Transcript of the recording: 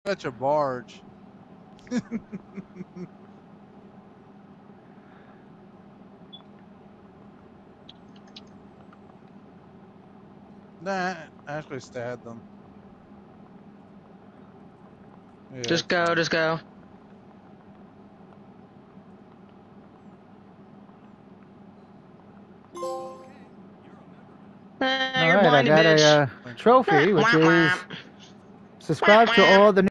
Such a barge. Nah, actually stabbed them. Yeah, Just go, fine. just go. You're All right, I blinded, got bitch. a trophy, which Womp is womp. Womp subscribe to womp. all the